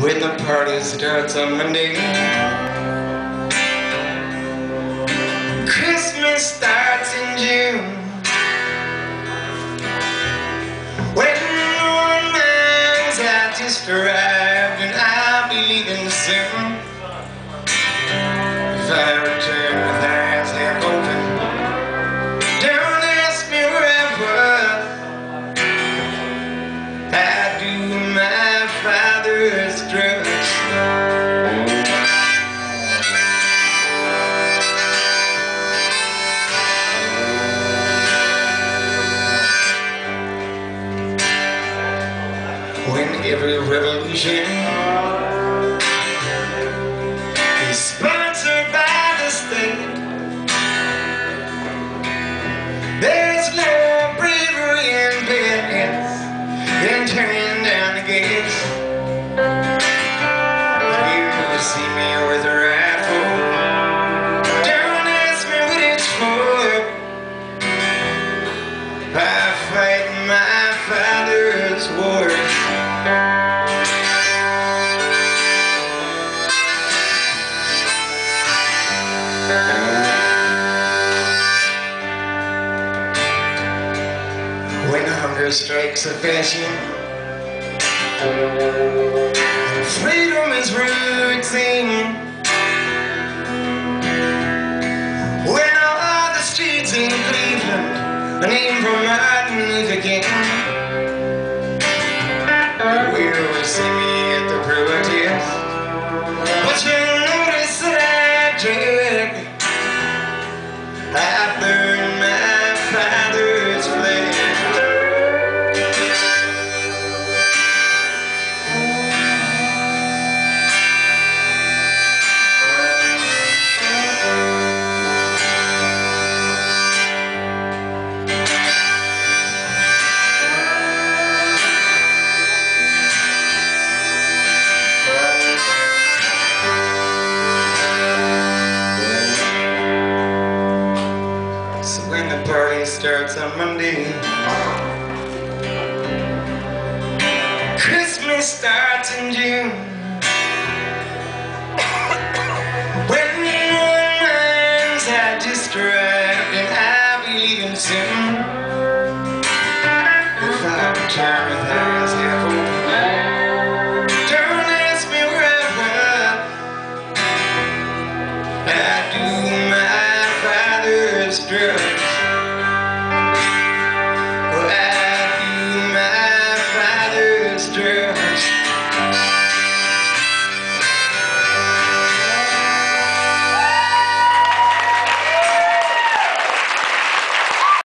when the party starts on Monday. Christmas starts in June, when one man's out just arrived, and I'll be leaving soon. If I return with eyes half open, don't ask me where I was. I do my father's drugs. When every revolution is sponsored by the state, there's no bravery in bed than turning down the gates. You see me with a rifle, don't ask me what it's for. I fight my father's wars. When hunger strikes a fashion, freedom is routine. When all the streets in Cleveland are named for Martin Luther King, will see me at the protest, but you'll notice that I drag. I burn my father's flag. So when the party starts on Monday, Christmas starts in June, when one man's had just arrived, and I'll be leaving soon. If I return with her